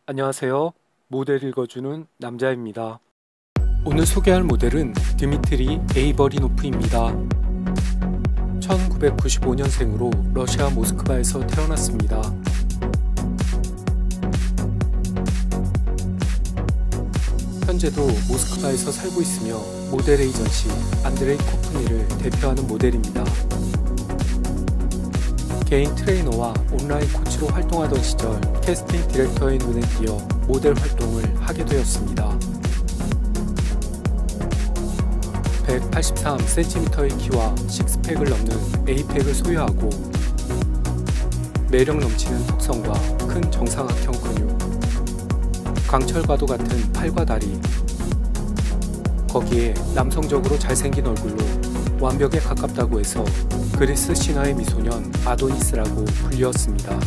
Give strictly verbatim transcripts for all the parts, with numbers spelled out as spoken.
안녕하세요. 모델 읽어주는 남자입니다. 오늘 소개할 모델은 드미트리 에이버리노프입니다. 천구백구십오 년생으로 러시아 모스크바에서 태어났습니다. 현재도 모스크바에서 살고 있으며 모델 에이전시 안드레이 코프니를 대표하는 모델입니다. 개인 트레이너와 온라인 코치로 활동하던 시절 캐스팅 디렉터의 눈에 띄어 모델 활동을 하게 되었습니다. 백팔십삼 센티미터의 키와 식스팩을 넘는 에이팩을 소유하고 매력 넘치는 턱선과 큰 정사각형 근육, 강철과도 같은 팔과 다리, 거기에 남성적으로 잘생긴 얼굴로 완벽에 가깝다고 해서 그리스 신화의 미소년 아도니스라고 불리었습니다.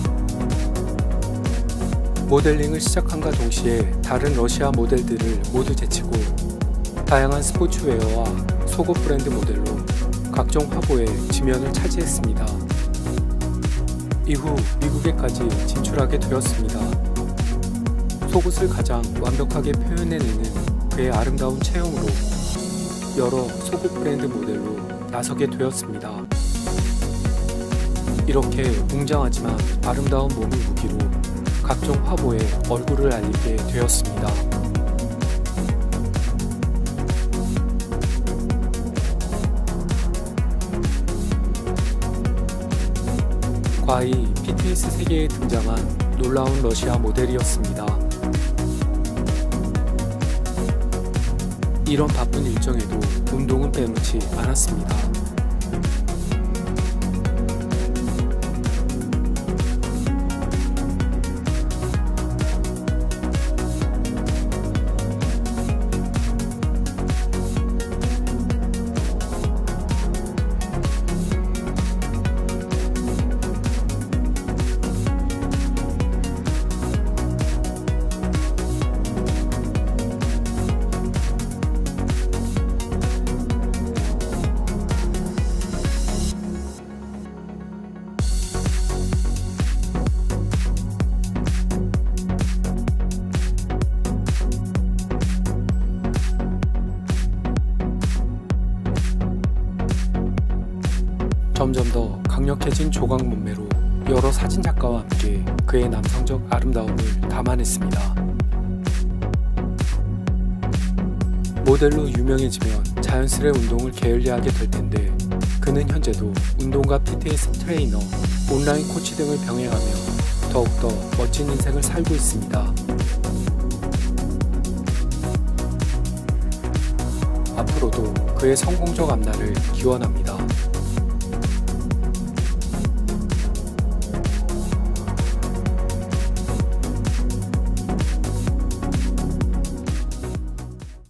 모델링을 시작함과 동시에 다른 러시아 모델들을 모두 제치고 다양한 스포츠웨어와 속옷 브랜드 모델로 각종 화보에 지면을 차지했습니다. 이후 미국에까지 진출하게 되었습니다. 속옷을 가장 완벽하게 표현해내는 그의 아름다운 체형으로 여러 속옷 브랜드 모델로 나서게 되었습니다. 이렇게 웅장하지만 아름다운 몸을 무기로 각종 화보에 얼굴을 알리게 되었습니다. 과히 피트니스 세계에 등장한 놀라운 러시아 모델이었습니다. 이런 바쁜 일정에도 운동은 빼놓지 않았습니다. 점점 더 강력해진 조각 몸매로 여러 사진작가와 함께 그의 남성적 아름다움을 담아냈습니다. 모델로 유명해지면 자연스레 운동을 게을리하게 될 텐데 그는 현재도 운동과 피트니스 트레이너, 온라인 코치 등을 병행하며 더욱더 멋진 인생을 살고 있습니다. 앞으로도 그의 성공적 앞날을 기원합니다.